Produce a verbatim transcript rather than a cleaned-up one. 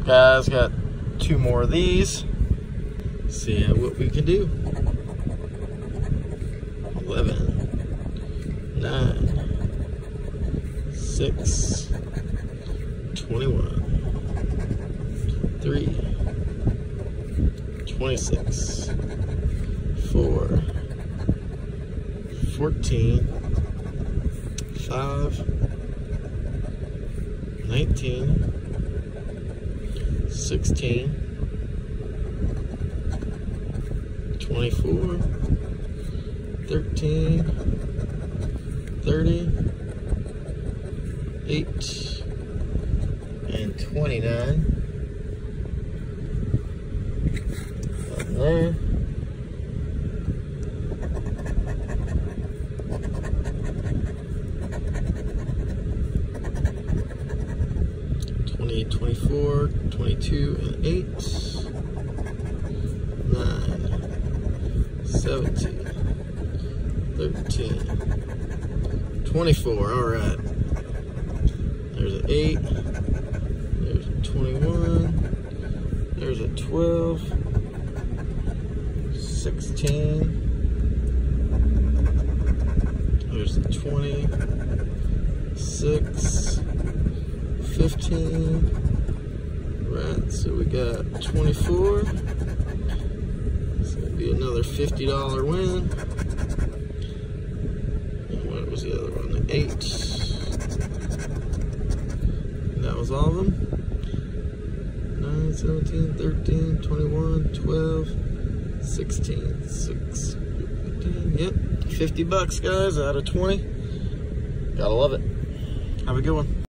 Guys, got two more of these. See what we can do. eleven, nine, six, twenty-one, three, twenty-six, four, fourteen, five, nineteen, sixteen, twenty-four, thirteen, thirty, eight, and twenty-nine. Up there. twenty, twenty-four, twenty-two, and eight, nine, seventeen, thirteen, twenty-four. All right. There's an eight. There's a twenty-one. There's a twelve. sixteen. There's a twenty. six. fifteen. Right, so we got twenty-four. It's gonna be another fifty dollar win. And what was the other one? The eight. And that was all of them. nine, seventeen, thirteen, twenty-one, twelve, sixteen, six, fifteen. Yep, fifty bucks, guys, out of twenty. Gotta love it. Have a good one.